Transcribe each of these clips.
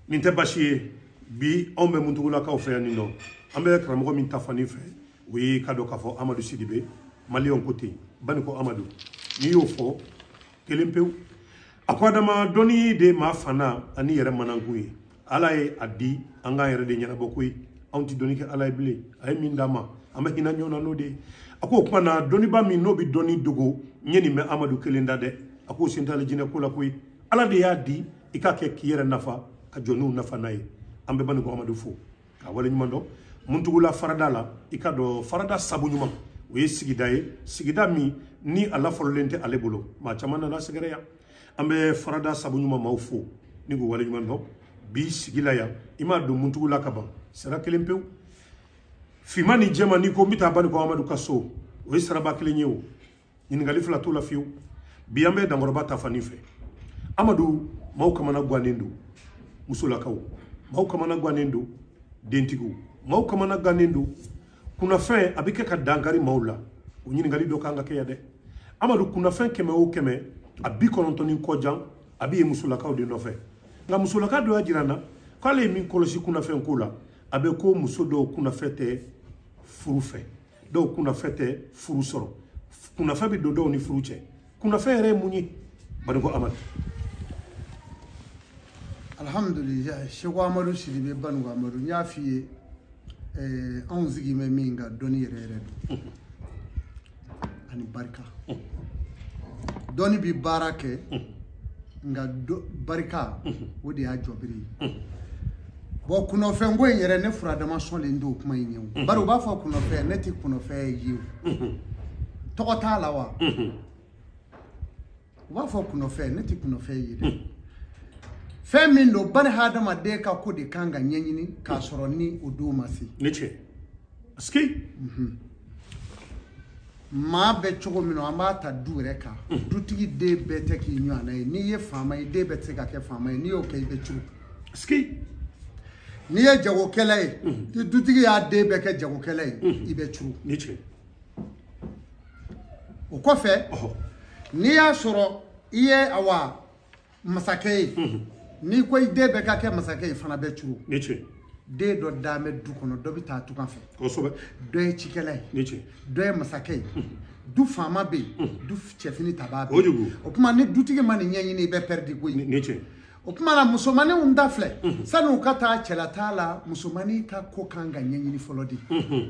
Ninte bashie bi on be muntugula ka ofe yani no ambe kramo min tafani fe wi kado ka fo Amadou Sidibé Malion côté bani ko Amadou ni yo fo kelempew akwadama doni de ma fana ani yere manankuyi ala ye adi anga yere de nyana bokuyi anti doni ke ala bile ay min dama amba hina nyona no de ako kuma doni ba mi no bi doni dogo nyeni me Amadou kelenda de ako sintale jine kula kuyi ala de ya di ikake kiyere nafa ka jonu nafa nay ambe bani ko Amadou fo ka wala nyumando muntugula farada la ikado farada sabu nyuma we sigida mi ni ala fololente ale bolo ma chamana la segere ya ambe farada sabu nyuma mawfo ni go wala nyumando bi sigila ya ima do muntugula kaba sera kelempew fimani jema ni ko mita bani ko Amadou kaso we saraba kelenyewo ni ngali fla to la fiu bi ambe dangoroba tafani fe Amadou maw kamana gwanendo musula kaw maw kamana gwanendo dentigu maw kamana ganendo kuna fin abike ka dankari maula unyini ngali do kanga ke yade Amadou kuna fin keme o keme abi konontoni kojan abi musula kaw de nofe nga musula ka do ajirana kale min kolosi kuna fin kula abe ko musodo kuna fete furufe do kuna fete furusoro kuna fabi do ni furuche kuna fere munyi bani ko Amadou alhamdulillah Cheikh Amadou Sidibé banu Amadou nya fiye on zigi me minga doni rere ani barka doni bi barake nga barka wodi a jobiri bo kuno fe ngo yere ne fura dama so le ndo kuma yin baro ba fa kuno fe ne ti kuno fe yi to ta lawa wa fa kuno fe ne ti kuno fe yi Femi no bani hadama de ka ko de kanga nyanyini ka soro ni odumasi niche ski ma be chogo mino amata dure ka dutigi de bete ki nyana ni ye fama de bete ka ke fama ni o ke be chu ski ni ye jago kele ti dutigi ya de be ke jago kele ibe chu niche o ko fe ni ya soro iye awa masake ni ko ide be ka ke masake fana be churu niche de do dame du kono do bi ta tu kan fe ko so be do e chikele niche do e masake du fama be du chefini tababe ojugu o kuma ni dutige mani nyenyi ni be perdi ko niche o kuma na musomani undafle sanu kata chelatala musomani ka ko kanga nyenyi ni folodi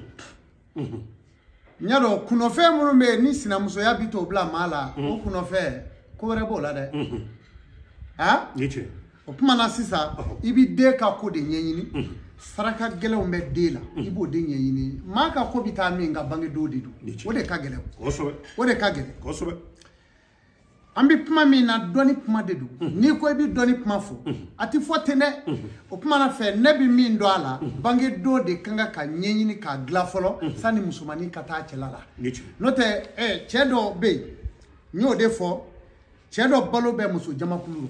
nyalo kuno fe mu me ni sina muso ya bito bla mala o kuno fe ko rebo la de ha niche o kuma na sisa ibi de ka ko de nyenyini saraka gele o me de la ibo de nyenyini ma ka ko bita mi nga bangi do didu o de ka gele ko so be o de ka gele ko so be ambi kuma mi na doni kuma de du ni ko ibi doni kuma fo ati fo tene o kuma na fe ne bi mi ndo ala bangi do de kanga ka nyenyini ka gla folo sani musumani ka ta chelala note chedo be nyo de fo chedo balo be musu jamakulu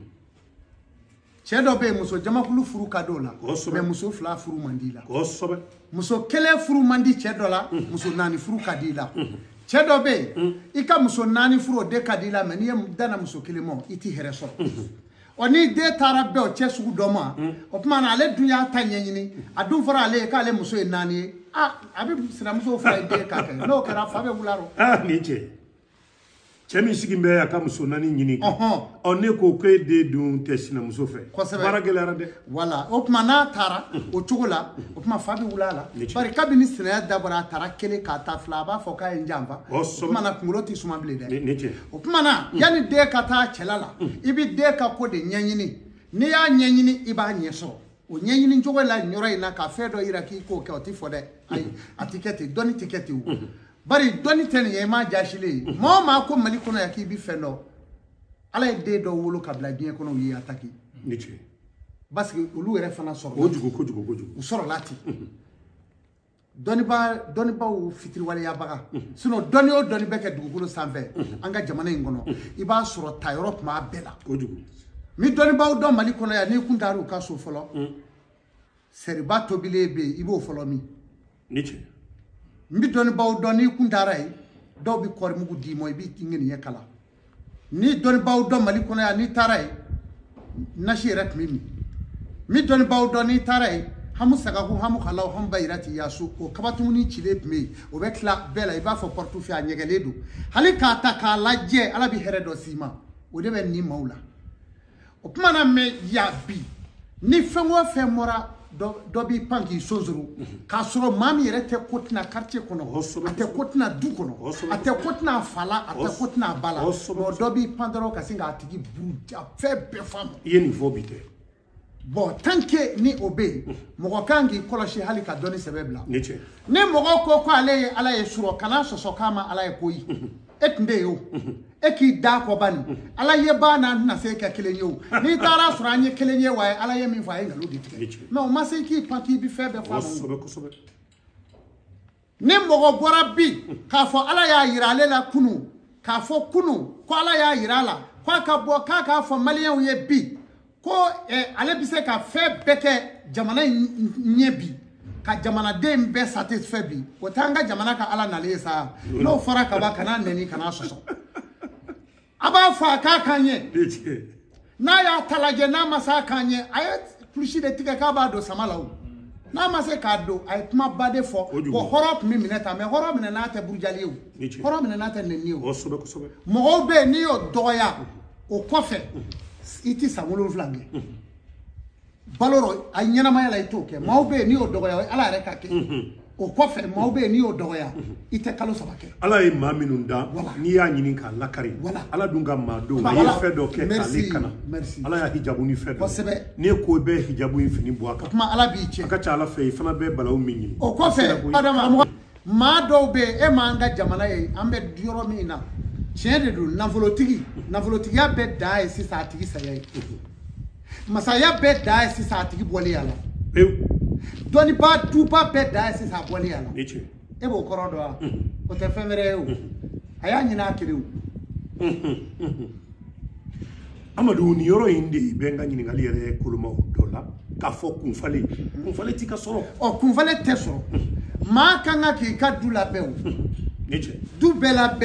Chedo be muso jamakulu furu kadola me muso fla furu mandila muso kele furu mandi chedo la muso nani furu kadila chedo be ika muso nani furu de kadila me ni dana muso kele mo iti hereso oni de tarabe o chesu doma o kuma na ale dunya tanyanyini adun fara ale ka ale muso nani abi sina muso fara de ka ke no kara fa be bularo ni che Chemi sigimbe ya kamuso nani nyini one ko ke de dun tesina muso fe baragela rade wala okuma na tara o chugula okuma fabi wulala bari kabini sina ya dabara tara kele ka ta flaba fo ka njamba okuma na kumuloti suma blede okuma na yani de ka ta chelala ibi de ka ko de nyanyini ni ya nyanyini iba nyeso o nyanyini njogela nyoro ina ka fedo iraki ko ke otifo de ai atiketi doni tiketi u bari doni ten ye ma jashile mo ma ko mali kono yakibi fendo ala de do wolo kabla bien kono yi ataki niche parce que olu ere fana soro kojugo soro lati doni ba o fitri wale ya baga sino doni o doni beke dugukolo sanfɛ anga jamana ngono iba soro ta Europe ma bela kojugo mi doni ba o do mali kono ya ni kundaru ka so folo seriba tobile be ibo folo mi niche mbi doni baw doni kundara yi do bi kor mugu di moy bi ngeni yakala ni doni baw do mali kono ya ni taray nashi rat mimi mi doni baw doni tare hamu sagaku hamu khalaw ham bayrati yasu o kabatumuni chile me o be kla bela iba fo portu fi anyegeledu hali ka ta ka laje ala bi heredo sima o de be ni maula o kuma na me ya bi ni fengo fe mora do bi panki sozuru ka soro mami rete kotna quartier kono ate kotna du kono ate kotna fala ate kotna bala no do bi pandoro kasinga atigi buja fe be fam yeni vobite bon tanke ni obe mogo kangi koloshi hali ka doni sebebla niche ni mogo ko ale ala ye suro kana soso kama ala ye koyi etnde yo eki da ko bani ala ye bana na se ka kelenyo ni tara sura anye kelenye wa ala ye min fa ngalo ditike mais o ma se ki panki bi febe fa sobe ni mogo bora bi ka fo ala ya yirale la kunu ka fo kunu ko ala ya yirala ko ka bo ka fo malien ye bi ko ale bi se ka fe beke jamana nyebi ka jamana dem be satisfait bi o tanga jamana ka ala nale sa no fara ka ba kana neni kana soso aba fa ka kanye na ya talaje na masa kanye ay plushi de tika ka ba do samalaw na masa ka do ay tuma bade fo ko horop mi mineta me horop mi na ta burjaliw horop mi na ta neniw o sobe mo be ni o doya o kofe iti samulu flange baloro ay ñanama yala itoke mawbe ni o dogoya ala reka ke o kofe mawbe ni o dogoya ite kalo sabake ala e maminu nda ni ya nyini ka lakari ala dunga mado ay fedo ke kali kana ala ya hijabu ni fedo ni ko be hijabu ni fini boaka kuma ala bi che aka cha ala fe fana be balaw minyi o kofe adama ma do be e manga jamana ye ambe dioro mi na chede du navolotigi ya be dai si sa tigi saye masaya be dai si sa tigi boli yala doni ba tu pa be dai si sa boli yala e bo korodo a o te femere o aya nyina kiriu Amadou ni yoro indi benga nyini ngali yere kuluma dola ka fo kunfale tika soro o kunfale te soro ma kanga ki ka dula be o du bela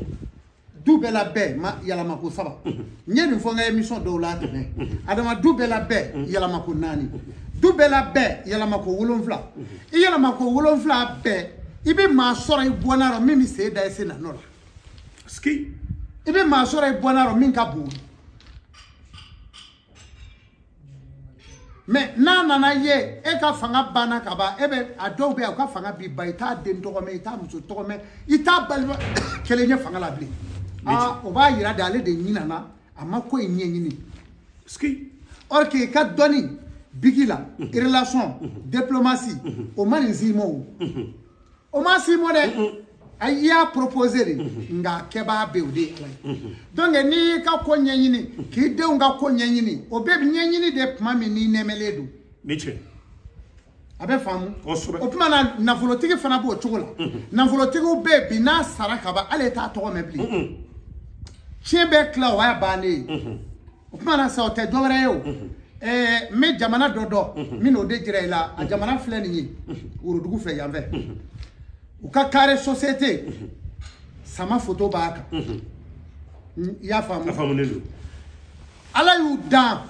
be ma yala mako saba nyeni fo nga émission do la tene adama du bela be yala mako nani du bela be yala mako wolonfla yala mako wolonfla be ibe ma soro i bonaro mimi se da ese na nola ski ibe ma soro i bonaro min ka bu mais na ye e ka fanga bana ka ba ebe ado be ka fanga bi ba ita den to me ita muso to me ita balwa kelenye fanga la bli o ba yira dale de nyina na amako enye nyini ski orke ka doni bigila relation diplomatie o mani zimo o ma simo de aya proposer nga keba beudi donc ni ka ko nyanyini ki de nga ko nyanyini o be nyanyini de mami ni nemeledu niche abe famu o puma na volotigi fana bo chogola na volotigi be bi na saraka ba ale ta to mebli chebe kla wa bani o puma na sa o te dogre yo me jamana dodo mi no de jira ila a jamana fle ni urudugu fe yambe o ka kare société sama photo baka ya famu nelu ala yu dan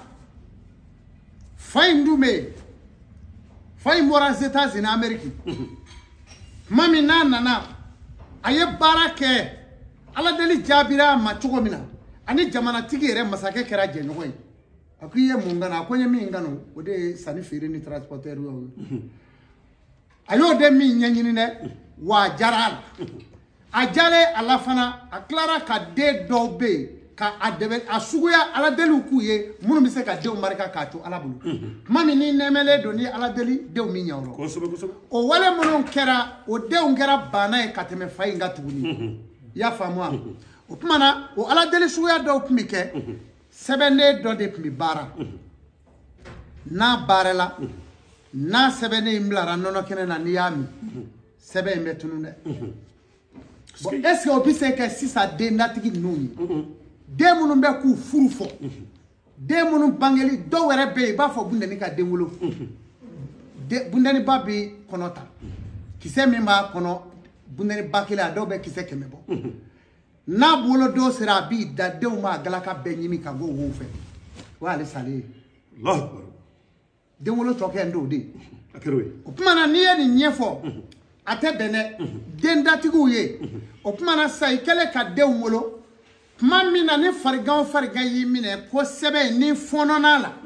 fay ndume fay mora États-Unis Amérique mami nana aye barake ala deli jabira ma chogo mina ani jamana tigi yere masake kera je nyoy akuye mungana akonye mi ngano ode sani fere ni transporteur yo ayo de mi nyanyini ne wa jaral ajale ala fana aklara ka de dobe ka adebe asuguya ala deli kuye munu bi se ka de marika ka to ala bulu mami ni nemele do ni ala deli de mi nyawro o wale munu kera o de ngera bana e kateme fay ngatuguni ya famwa o kumana o ala deli suguya do kumike sebene do de pmi bara na barela na sebene imlara nono kene na niyami sebe metunune bon est-ce que obi se que si ça de natigi nuni de munu be ku furufo de munu bangeli do were be ba fo bundani ka de wolo de bundani babi konota kise mimba kono bundani bakila do be kise kemebo na bolo do sera bi da de ma galaka be nyimi ka go wo fe wa le sale Allah den wolo tɔ kɛ ndo de o kuma na ni ye ni ɲɛfɔ a tɛ bɛn dɛ den datigiw ye o kuma na sa i kɛlen ka denw wolo kuma min na ni farigan y'i minɛ ko sɛbɛn ni fɔnɔna la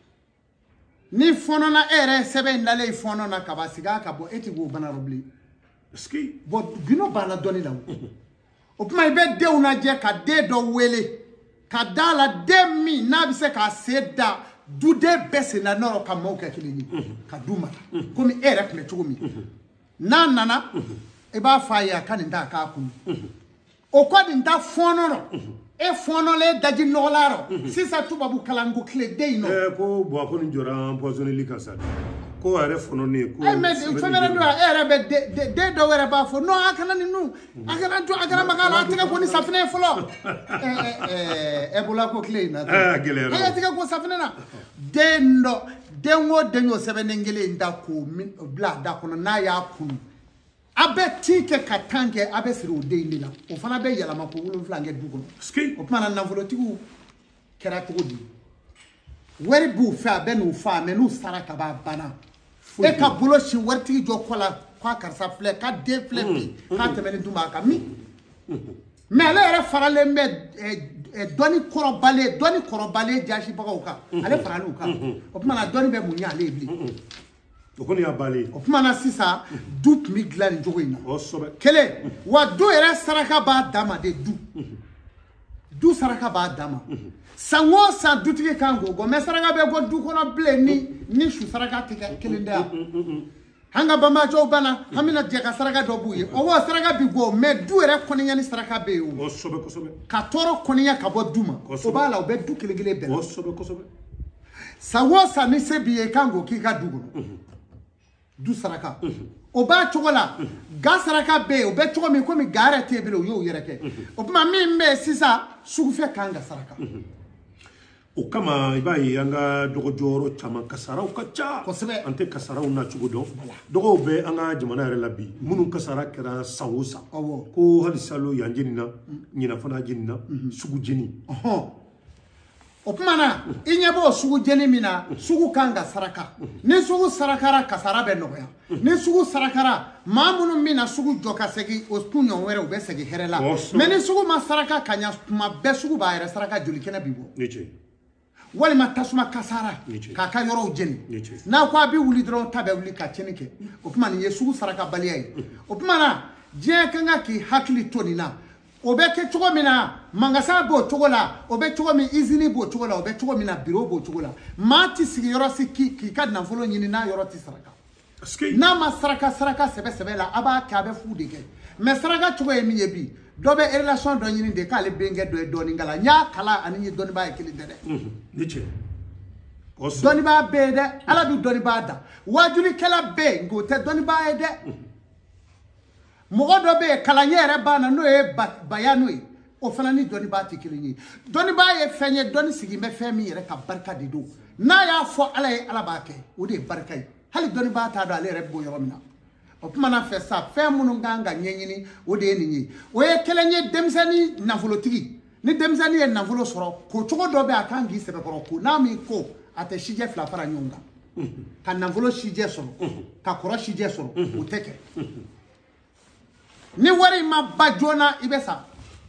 ni fɔnɔna e yɛrɛ sɛbɛn in dalen fɔnɔna ka ba sigi a ka bɔ e ti k'o bana bilen bɔn gundo b'a la dɔɔni la o kuma i bɛ denw lajɛ ka den dɔ wele ka da la den min n'a bɛ se k'a sen da duden bɛɛ sen na nɔrɔ ka maaw kɛ kelen ye ka du mara komi e yɛrɛ tun bɛ cogo min n'a nana i b'a fɔ a ye a ka nin ta a k'a kun o kɔ nin ta fɔɔnɔ rɔ e fɔɔnɔlen daji nɔgɔla rɔ sisan tubabu kalan ko tile den in nɔ ko bon a ko nin jɔra empoisonneli kan sa ko a yɛrɛ fɔnɔnen ko mais fɛn wɛrɛ don e yɛrɛ bɛ den dɔw yɛrɛ b'a fɔ non a kana nin nun a kana maga la a tɛgɛ ko ni safinɛ ye fɔlɔ ɛ bolola ko tile in na a gɛlɛyara a tɛgɛ ko safinɛ na den o den y'o sɛbɛnnen kelen in da k'o bila a da kɔnɔ n'a y'a kunu a bɛ tin kɛ ka tan kɛ a bɛ siri o den de la o fana bɛ yɛlɛma ko 7 kɛ du kɔnɔ o tuma na nafolotigiw kɛra cogo di wari b'u fɛ a bɛ n'u fa mais n'u sara ka ban banna e ka bolo si waritigi jɔ kɔ la k'a karisa filɛ k'a den filɛ bi k'a tɛmɛni dun b'a kan min mais ale yɛrɛ faralen bɛ dɔnni kɔrɔbalen jasibagaw kan ale faralen u kan o tuma na dɔnni bɛ mun ɲɛ ale ye bilen o kɔni y'a bannen o tuma na sisan du tun bɛ dilan nin cogo in na kelen wa du yɛrɛ saraka b'a dan ma de du saraka b'a dan ma san o san dutigi kan k'o bɔ mais saraka bɛ bɔ du kɔnɔ bilen ni su saraka tɛ kɛ kelen tɛ yan an ka banbaatɔw banna an bɛna jɛ ka saraka dɔ b'u ye o saraka bɛ bɔ mais du yɛrɛ kɔnɔɲɛ ni saraka bɛ yen o ka tɔɔrɔ kɔnɔɲɛ ka bɔ du ma o b'a la o bɛ du kelen kelen bɛɛ la san o san ni se b'i ye kan k'o k'i ka du kɔnɔ du saraka o b'a cogo la ga saraka bɛ yen o bɛ cogo min komi ga yɛrɛ tɛ bilen o y'o yɛrɛ kɛ o tuma min bɛ yen sisan sugufɛ kan ka saraka o kama i b'a ye an ka dɔgɔjɔyɔrɔ caman kasaraw ka ca kosɛbɛ an tɛ kasaraw na cogo dɔn dɔgɔw bɛ an ka jamana yɛrɛ la bi minnu kasara kɛra san o san ko hali salo yan jeni na ɲina fana jeni na sugu jeni o kuma na i ɲɛ b'o sugu jeni min na sugu kan ka saraka ni sugu sarakara kasara bɛ nɔgɔya ni sugu sarakara maa minnu bɛ na sugu jɔ ka segin o kunɲɔgɔn wɛrɛ u bɛ segin hɛrɛ la mais ni sugu ma saraka ka ɲa tuma bɛɛ sugu b'a yɛrɛ saraka joli kɛnɛ bi bɔ walima tasuma kasara k'a ka yɔrɔw jeni n'a ko a bɛ wuli dɔrɔn ta bɛ wuli ka tiɲɛni kɛ o tuma nin ye sugu saraka baliya ye o tuma na diɲɛ kan ka k'i hakili to nin na o bɛ kɛ cogo min na mangasa b'o cogo la o bɛ cogo min izini b'o cogo la o bɛ cogo min na biro b'o cogo la maa ti sigi yɔrɔ si k'i ka nafolo ɲini n'a yɔrɔ ti saraka n'a ma saraka sɛbɛ la a b'a kɛ a bɛ fu de kɛ mais saraka cogo ye min ye bi dɔ bɛ relation dɔ ɲini de k'ale benkɛ dɔ ye dɔɔnin kala n y'a kala ani ye dɔnnibaa ye kelen tɛ dɛ dɔnnibaa bɛ yen dɛ ala bɛ dɔnnibaa da wajulikɛla bɛ yen nk'o tɛ dɔnnibaa ye dɛ mɔgɔ dɔ bɛ yen kalanɲɛ yɛrɛ b'a na n'o ye bayano ye o fana ni dɔnnibaa tɛ kelen ye dɔnnibaa ye fɛn ye dɔnni sigi bɛ fɛn min yɛrɛ ka barika de don n'a y'a fɔ ala ye ala b'a kɛ o de ye barika ye hali dɔnnibaa t'a dɔn ale yɛrɛ b'o yɔrɔ min na o kuma na fɛ sa fɛn minnu kan ka ɲɛɲini o de ye nin ye o ye kelen ye denmisɛnnin nafolotigi ni denmisɛnnin ye nafolo sɔrɔ ko cogo dɔ bɛ a kan k'i sɛbɛkɔrɔ ko n'a min ko a tɛ sijɛ fila fara ɲɔgɔn kan ka nafolo sijɛ sɔrɔ ka kɔrɔ sijɛ sɔrɔ o tɛ kɛ ni wari ma ba joona i bɛ sa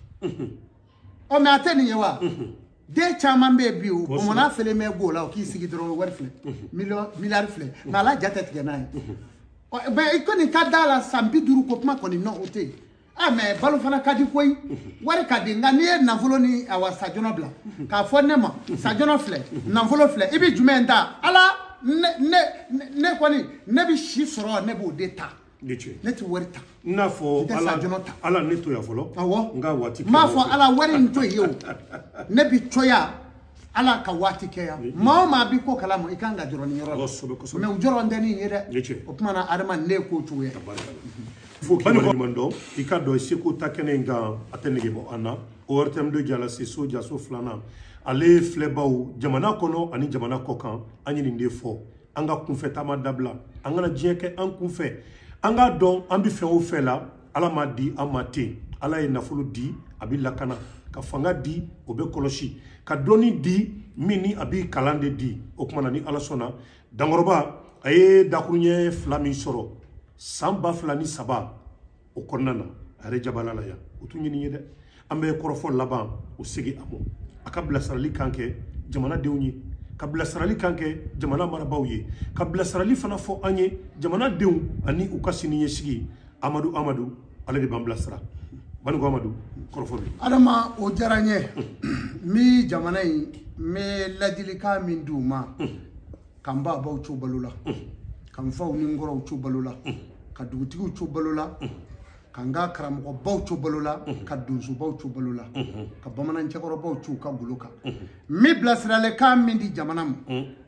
ɔ mais a tɛ nin ye wa den caman bɛ yen bi o bɔnmɔna felen bɛ b'o la o k'i sigi dɔrɔn wari filɛ miliyari filɛ mais ala ja tɛ tigɛ n'a ye mais i kɔni ka da la san 50 ko kuma kɔni nɔ o tɛ yen ah mais balo fana ka di koyi wari ka di nka n'i ye nafolo ni awa sajɔnɔ bila k'a fɔ ne ma sajɔnɔ filɛ nafolo filɛ i bɛ jumɛn ta ala ne kɔni ne bɛ si sɔrɔ ne b'o de ta ne tɛ wari ta n'a fɔ ala ne to yan fɔlɔ awɔ n ka waati kɛ n b'a fɔ ala wari in to yen o ne bɛ to yan ala ka waati kɛ yan maa o maa b'i ko kalama i kan ka jɔrɔ nin yɔrɔ la mais u jɔrɔ tɛ nin ye dɛ o tuma na adama ne ye ko cogo ye fo k'i waleɲuman dɔn i ka dɔn seko ta kɛnɛ in kan a tɛ nege bɔ an na o rtm2 jalasi so jaso filanan ale filɛbaw jamana kɔnɔ ani jamana kɔ kan an ye nin de fɔ an ka kunfɛ taama dabila an kana diɲɛ kɛ an kunfɛ an k'a dɔn an bɛ fɛn o fɛn la ala m'a di an ma ten ala ye nafolo di a bɛ lakana ka fanga di o bɛ kɔlɔsi ka doni di mini abi kalande di o kuma ni ala sona dangoroba aye dakurunye flami soro samba flani saba o konnana are jabalala ya utunyi ni yede ambe korofo laban o sigi amo akabla sarali kanke jamana dewni kabla sarali kanke jamana marabawye kabla sarali fana fo anye jamana dew ani ukasini yesigi Amadou ale de bambla sara bani ko Amadou korofo bi adama o jaranye mi jamana yi me ladilika min duma kamba baw chubalula kan faw ni ngoro chubalula ka dugutigu chubalula kanga karamgo baw chubalula ka dunsu baw chubalula ka bamanan chakoro baw chu ka guluka mi blasrale ka min di jamana mu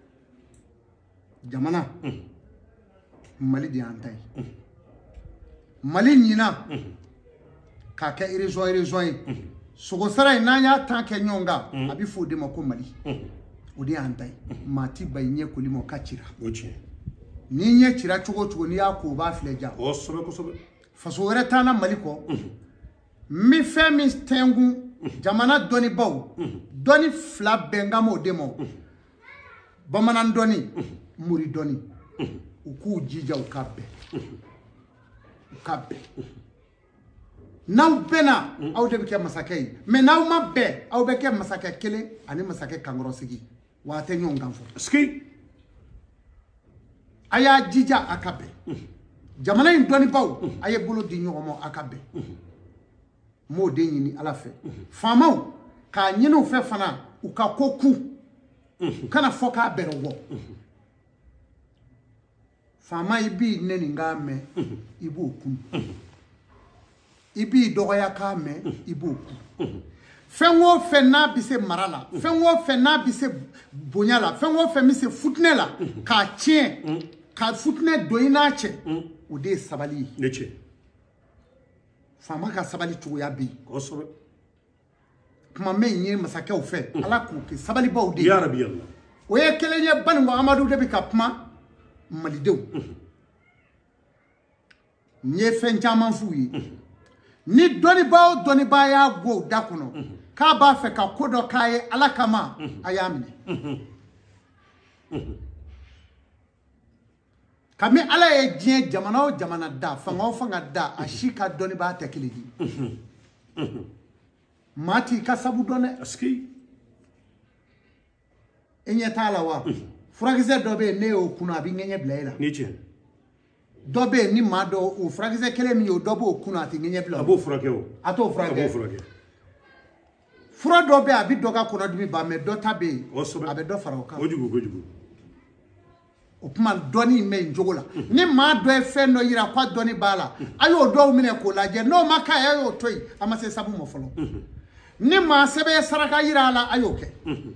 jamana mali di antai mali nyina ka ke irizoy sogo sara inanya tanke nyonga abi fode mako mali odi antai mati baynye kulimo kachira oche ni nye chira chugo ni yako ba fleja o sobe ko sobe faso were tana mali ko mi fe mi stengu jamana doni baw doni fla bengamo demo bamanan doni muri doni uku jija ukabe naw bena aw de ke masakay mais naw mabbe aw be ke masakay kele ani masakay kangoro sigi wate nyonga fo ski aya jija akabe jamana in doni baw aye bolo di nyomo akabe mo de nyini ala fe famaw ka nyino fe fana uka koku kana foka berwo fama ibi neni ngame ibu kun ibi dogoya ka me ibu kun fenwo fenna bise marala fenwo fenna bise bonyala fenwo fe mi se futnela ka chien ka futne doina che ode sabali neche fama ka sabali tuya bi kosobe kuma me nyi masake o fe ala ku ke sabali ba ode ya rabbi allah o ye kelenye bango Amadou de bi ka kuma malidew nye fen jaman fuyi ni doni ba ya go dakuno ka ba fe ka kodo kaye alakama ayamine kami ala ye jien jamana o jamana da fanga da ashika doni ba tekiliji mati kasabu done aski enye tala wa furagize dobe ne o kuno abi ngenye blaila niche dobe ni mado o furagize kele mi o dobo o kuno ati ngenye blaila abo furake ato furake fura dobe abi doga kuno dumi ba me dota be abe do fara o ka gojugo o kuma doni me njogola ni ma do e fe no yira kwa doni bala ayo do mine ko laje no maka ayo toy amase sabu mo folo ni ma sebe saraka yira la ayo ke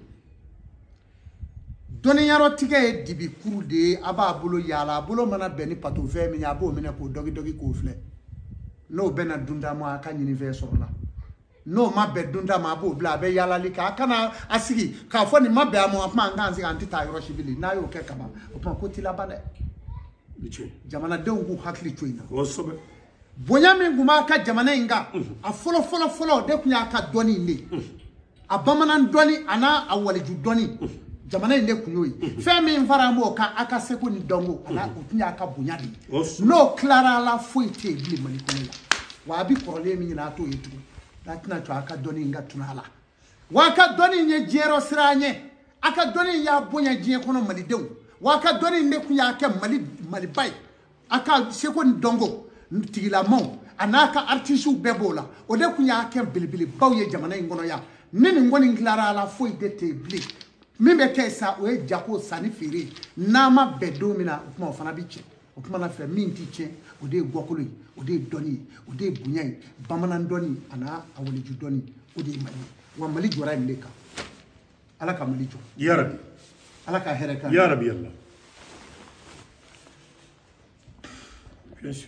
doni yaro tige dibi kuru de aba bolo yala bolo mana beni pato fe mi abo mine ko dogi ko fle no bena dunda mo aka nyini ve sorla no mabbe dunda ma abo bla be yala lika kana asigi ka fo ni mabbe amo apma nganzi anti ta yoro shibili na yo ke kaba opma ko tilabane niche jamana de ngu hakli choina kosobe bonya mi nguma ka jamana inga a folo de kunya ka doni ni abamanan doni ana awaliju doni jamana inde kunyoyi femi mfara mo ka aka seko ni dongo ana otunya aka bunyadi no clara la foite bli mani kunela wa bi korole mi na to yetu latina to aka doni nga tunala wa ka doni nye jero siranye aka doni ya bunya jie kono mali dew wa ka doni ne kunya aka mali bay aka seko ni dongo tigila mo anaka artisu bebola o de kunya aka bilibili bawye jamana ngono ya nini ngoni clara la foite te bli mimbe kesa o e jako sani firi nama bedomina kuma fana biche o kuma na fe minti che o de gwokolo o de doni o de bunyai bamanan doni ana awoli ju doni o de mali wa mali jora ndeka alaka mali jo ya rabbi alaka hereka ya rabbi allah bien sûr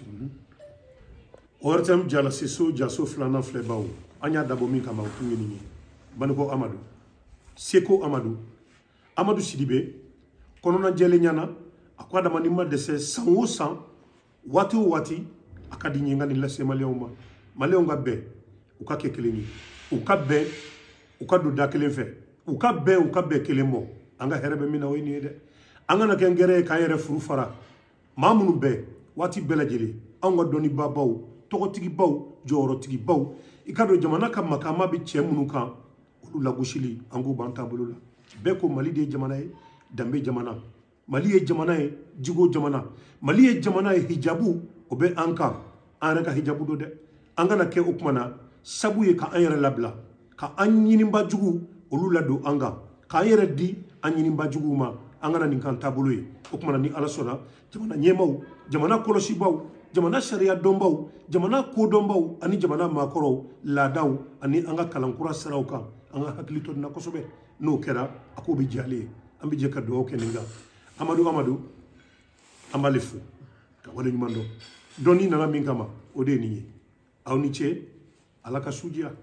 ortam jala siso jaso flana flebaw anya dabo mi kama kunini baniko Amadou Seko Amadou Sidibé konona jele nyana akwa da manima de se 100 wati akadi nyinga ni lase maleonga be ukake keleni ukabe ukadu dakele fe u ka bɛn kelen bɔ an ka hɛrɛ bɛ min na o ye nin ye dɛ an kana kɛ ngɛrɛ ye k'an yɛrɛ furu fara maa minnu bɛɛ waati bɛɛ lajɛlen anw ka dɔnnibabaw tɔgɔtigibaw jɔyɔrɔtigibaw i ka dɔn jamana ka makaama bɛ cɛ minnu kan olu lagosili an k'u ban taabolo la bɛɛ ko mali de ye jamana ye danbe jamana mali ye jamana ye jigo jamana mali ye jamana ye hijabu o bɛ an kan an yɛrɛ ka hijabu don dɛ an kana kɛ o kuma na sabu ye ka an yɛrɛ labila ka an ɲiniba jugu olu ladon an kan k'an yɛrɛ di an ɲiniba juguw ma an kana nin kan taabolo ye o kuma na ni ala sɔnna jamana ɲɛmaw jamana kɔlɔsibaw jamana sariya dɔnbaw jamana kodɔnbaw ani jamana maakɔrɔw laadaw ani an ka kalankura siraw kan an ka hakili to nin na kosɛbɛ n'o kɛra a ko bɛ diya ale ye an bɛ jɛ ka dugawu kɛ nin kan amadu an b'ale fo ka wale ɲuman dɔn dɔnni nana min kama o de ye nin ye aw ni ce ala ka su diya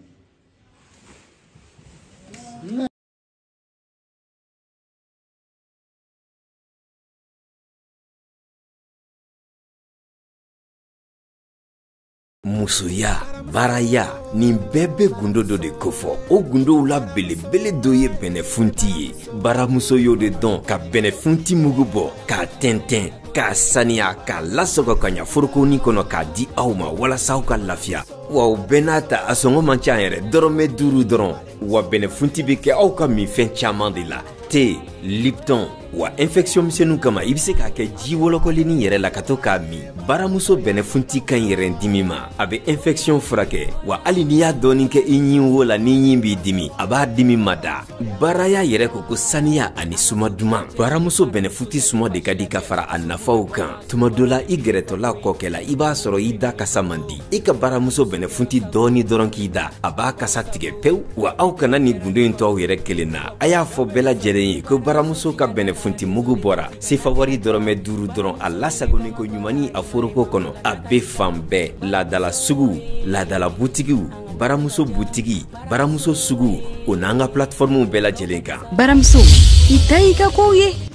musoya baaraya nin bɛɛ bɛ gundo dɔ de kofɔ o gundow la belebele dɔ ye bɛnɛfunti ye baaramuso y'o de dɔn ka bɛnɛfunti mugu bɔ k'a tɛntɛn k'a saniya k'a lasɔgɔ ka ɲa forokoni kɔnɔ k'a di aw ma walasa aw ka lafiya wa o bɛɛ n'a ta a sɔngɔ man ca yɛrɛ dɔrɔmɛ 5 dɔrɔn wa bɛnɛfunti bɛ kɛ aw ka minfɛn caman de la thé lipton wa infection misɛnninw kama i bɛ se k'a kɛ ji wɔlɔkɔlennin yɛrɛ la ka to k'a min baaramuso bɛnɛfunti ka ɲi yɛrɛ dimi ma a bɛ infection furakɛ wa hali n'i y'a dɔɔnin kɛ i ɲin wo la ni ɲin b'i dimi a b'a dimi mada baaraya yɛrɛ ko ko saniya ani suma duman baaramuso bɛnɛfunti suma de ka di ka fara a nafaw kan tuma dɔ la i gɛrɛtɔla kɔkɛ la i b'a sɔrɔ i da kasa man di i ka baaramuso bɛnɛfunti dɔɔnin dɔrɔn k'i da a b'a kasa tigɛ pewu wa aw kana ni gundo in to aw yɛrɛ kelen na a y'a fɔ bɛɛ lajɛlen ye ko baaramuso ka bɛnɛfunti mugu bɔra sefa wari dɔrɔmɛ 5 dɔrɔn a lasagoni ko ɲumani a foroko kɔnɔ a bɛ fan bɛɛ laadala sugu laadala butigiw baramuso butigi baramuso sugu o n'an ka plateformew bɛɛ lajɛlen kan baramuso i ta i ka kow ye